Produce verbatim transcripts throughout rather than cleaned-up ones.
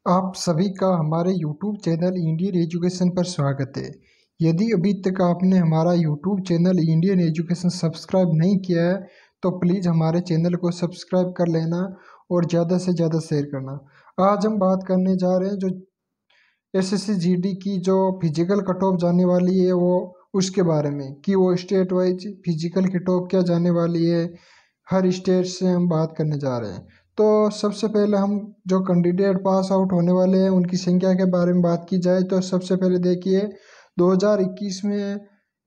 आप सभी का हमारे यूट्यूब चैनल इंडियन एजुकेशन पर स्वागत है। यदि अभी तक आपने हमारा YouTube channel Indian education subscribe नहीं किया है तो प्लीज़ हमारे चैनल को सब्सक्राइब कर लेना और ज़्यादा से ज़्यादा शेयर करना। आज हम बात करने जा रहे हैं जो एसएससी जीडी की जो फिजिकल कट ऑफ जाने वाली है वो उसके बारे में कि वो state wise physical cut off क्या जाने वाली है। हर स्टेट से हम बात करने जा रहे हैं। तो सबसे पहले हम जो कैंडिडेट पास आउट होने वाले हैं उनकी संख्या के बारे में बात की जाए तो सबसे पहले देखिए दो हज़ार इक्कीस में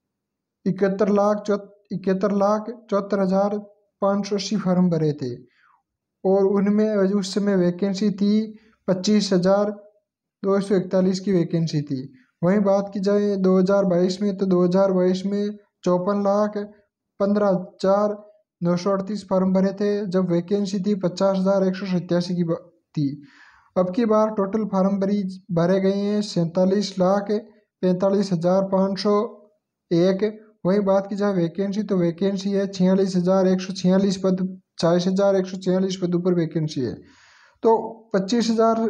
इकहत्तर लाख चौ इकहत्तर लाख चौहत्तर हज़ार पाँच सौ अस्सी फॉर्म भरे थे और उनमें उस समय वैकेंसी थी पच्चीस हज़ार दो सौ इकतालीस की वैकेंसी थी। वहीं बात की जाए दो हज़ार बाईस में तो दो हज़ार बाईस में चौपन लाख पंद्रह हज़ार नौ सौ अड़तीस फॉर्म भरे थे जब वैकेंसी थी पचास हज़ार एक सौ सत्तासी की थी। अब की बार टोटल फार्म भरी भरे गए हैं सैंतालीस लाख पैंतालीस हज़ार पाँच सौ एक। वहीं बात की जाए वैकेंसी तो वैकेंसी है छियालीस हज़ार एक सौ छियालीस पद चालीस हज़ार एक सौ छियालीस पदों पर वैकेंसी है। तो पच्चीस हज़ार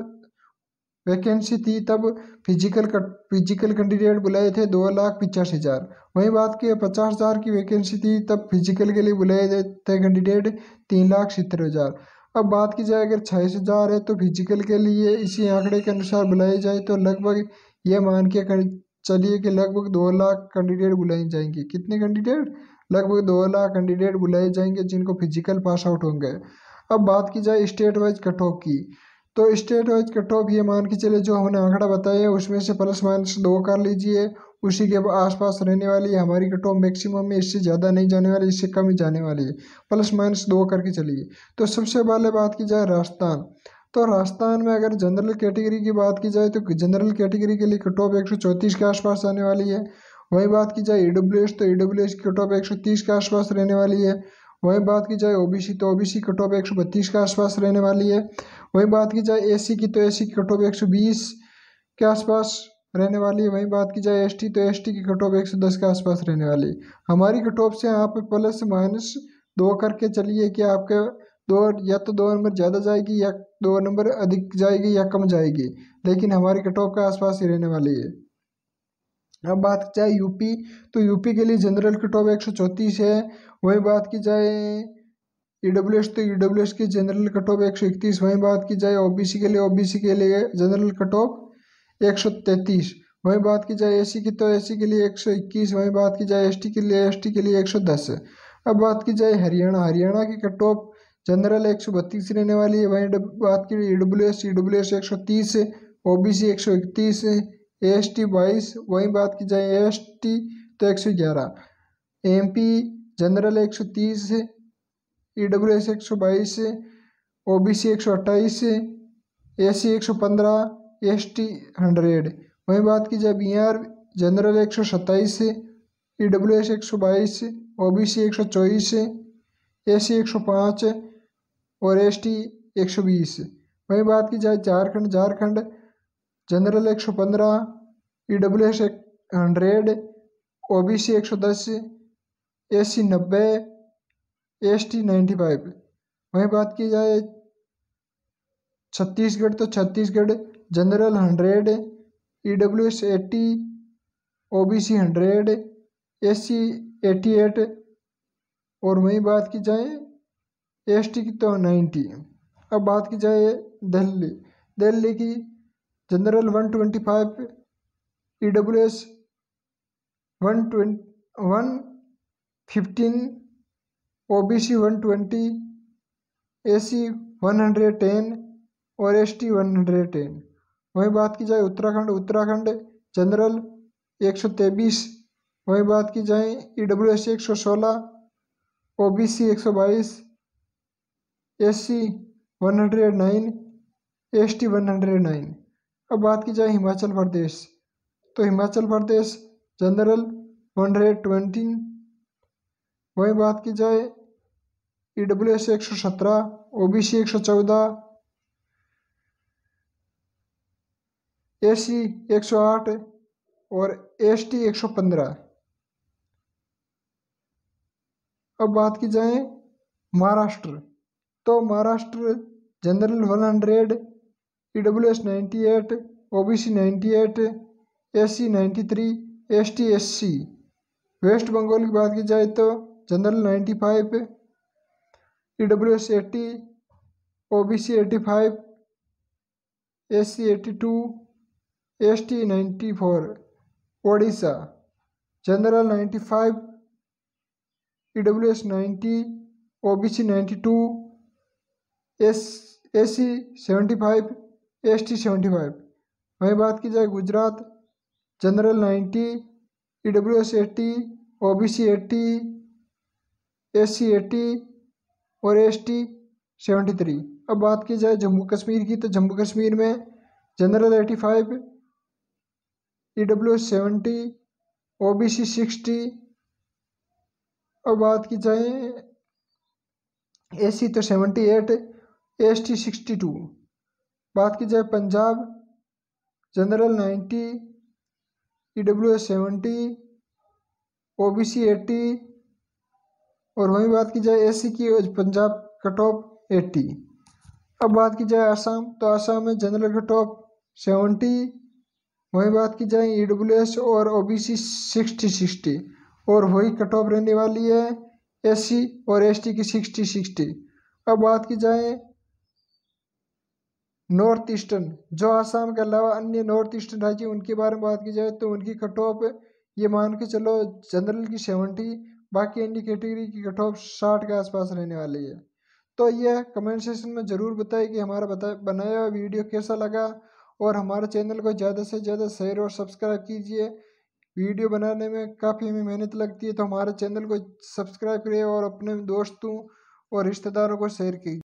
वैकेंसी थी तब फिजिकल फिजिकल कैंडिडेट बुलाए थे दो लाख पिचासी हज़ार। वहीं बात की पचास हज़ार की वैकेंसी थी तब फिजिकल के लिए बुलाए थे कैंडिडेट तीन लाख सत्तर हज़ार। अब बात की जाए अगर छब्बीस हज़ार है तो फिजिकल के लिए इसी आंकड़े के अनुसार बुलाए जाए तो लगभग ये मान के चलिए कि लगभग दो लाख कैंडिडेट बुलाए जाएंगे। कितने कैंडिडेट? लगभग दो लाख कैंडिडेट बुलाए जाएंगे जिनको फिजिकल पास आउट होंगे। अब बात की जाए स्टेट वाइज कट ऑफ की तो स्टेट वाइज कट ऑफ ये मान के चले जो हमने आंकड़ा बताया है उसमें से प्लस माइनस दो कर लीजिए, उसी के आसपास रहने वाली है हमारी कट ऑफ मैक्सिमम में, इससे ज़्यादा नहीं जाने वाली, इससे कम ही जाने वाली है, प्लस माइनस दो करके चलिए। तो सबसे पहले बात की जाए राजस्थान, तो राजस्थान में अगर जनरल कैटेगरी की बात की जाए तो जनरल कैटेगरी के लिए कट ऑफ एक सौ चौंतीस के आसपास आने वाली है। वहीं बात की जाए ईडब्ल्यू एस तो ईडब्ल्यू एस की कट ऑफ एक सौ तीस के आसपास रहने वाली है। वहीं बात की जाए ओबीसी तो ओबीसी कट ऑफ एक सौ बत्तीस के आसपास रहने वाली है। वहीं बात की जाए एसी की तो एसी की कट ऑफ एक सौ बीस के आसपास रहने वाली है। वहीं बात की जाए एसटी तो एसटी की कट ऑफ एक सौ दस के आसपास रहने वाली है। हमारी कट ऑफ से यहाँ पे प्लस माइनस दो करके चलिए कि आपके दो या तो दो नंबर ज़्यादा जाएगी या दो नंबर अधिक जाएगी या कम जाएगी, लेकिन हमारी कट ऑफ के आसपास ही रहने वाली है। अब बात की जाए यूपी तो यूपी के लिए जनरल कट ऑफ एक सौ चौंतीस है। वहीं बात की जाए ईडब्ल्यू एस तो ईडब्ल्यू एस की जनरल कट ऑफ एक सौ इकतीस। वहीं बात की जाए ओबीसी के लिए ओबीसी के लिए जनरल कट ऑफ एक सौ तैंतीस। वहीं बात की जाए एसी की तो एसी के लिए एक सौ इक्कीस। वहीं बात की जाए एसटी के लिए एसटी के लिए एक सौ दस। अब बात की जाए हरियाणा, हरियाणा की कट ऑफ जनरल एक सौ बत्तीस रहने वाली है। वहीं बात की ईडब्ल्यू एस ईडब्ल्यू एस एक सौ तीस, ओबीसी एक सौ इकतीस, एस टी बाईस। वहीं बात की जाए एस टी तो एक सौ ग्यारह। एम पी जनरल एक सौ तीस, ईडब्ल्यू एस एक सौ बाईस, ओ बी सी एक सौ अट्ठाईस, ए सी एक सौ पंद्रह, एस टी हंड्रेड। वहीं बात की जाए बिहार जनरल एक सौ सत्ताईस, ई डब्ल्यू एस एक सौ बाईस, ओ बी सी एक सौ चौबीस, ए सी एक सौ पाँच और एस टी एक सौ बीस। वहीं बात की जाए झारखंड, झारखंड जनरल एक सौ पंद्रह, ई डब्ल्यू एस एक हंड्रेड, ओ बी सी एक सौ दस, ए सी नब्बे, एस टी नाइन्टी फाइव। वहीं बात की जाए छत्तीसगढ़ तो Chhattisgarh general hundred, E W S eighty, O B C hundred, S C eighty eight और वहीं बात की जाए एस टी की तो नाइन्टी। अब बात की जाए दिल्ली, दिल्ली की general one twenty five, E W S one twenty one fifteen, O B C one twenty, A C one hundred ten और S T one hundred ten. वहीं बात की जाए उत्तराखंड, उत्तराखंड जनरल एक सौ तेईस। वहीं बात की जाए ई डब्ल्यू एस एक सौ सोलह, ओ बी सी एक सौ बाईस, S C one hundred nine, S T one hundred nine. अब बात की जाए हिमाचल प्रदेश तो Himachal Pradesh general one hundred twenty. वहीं बात की जाए ई डब्ल्यू एस एक सौ सत्रह, ओ बी सी एक सौ चौदह, ए सी एक सौ आठ और एस टी एक सौ पंद्रह। अब बात की जाए महाराष्ट्र तो Maharashtra general one hundred, E W S ninety eight, O B C ninety eight, S C ninety three, S T S C. West Bengal की बात की जाए तो general ninety five, E W S eighty, O B C eighty five, S C eighty two, S T ninety four. Odisha general ninety five, E W S ninety, O B C ninety two, S S C seventy five, S T seventy five. वहीं बात की जाए Gujarat general ninety, E W S eighty, O B C eighty, S C eighty और S T seventy three. अब बात की जाए जम्मू कश्मीर की तो जम्मू कश्मीर में general eighty five, E W S seventy, O B C sixty. अब बात की जाए एस सी तो seventy eight, S T sixty two. बात की जाए Punjab general ninety, E W S seventy, O B C eighty और वहीं बात की जाए एस सी की पंजाब कट ऑफ एट्टी। अब बात की जाए आसाम तो आसाम में जनरल कट ऑफ सेवेंटी। वहीं बात की जाए ई डब्ल्यू एस और O B C sixty sixty और वही कट ऑफ रहने वाली है एस सी और एस टी की सिक्सटी सिक्सटी। अब बात की जाए नॉर्थ ईस्टर्न, जो आसाम के अलावा अन्य नॉर्थ ईस्टर्न राज्य उनके बारे में बात की जाए तो उनकी कट ऑफ ये मान के चलो जनरल की सेवेंटी, बाकी अन्य कैटेगरी की कट ऑफ साठ के आसपास रहने वाली है। तो यह कमेंट सेक्शन में ज़रूर बताएं कि हमारा बता बनाया हुआ वीडियो कैसा लगा और हमारे चैनल को ज़्यादा से ज़्यादा शेयर और सब्सक्राइब कीजिए। वीडियो बनाने में काफ़ी हमें मेहनत लगती है तो हमारे चैनल को सब्सक्राइब करिए और अपने दोस्तों और रिश्तेदारों को शेयर कीजिए।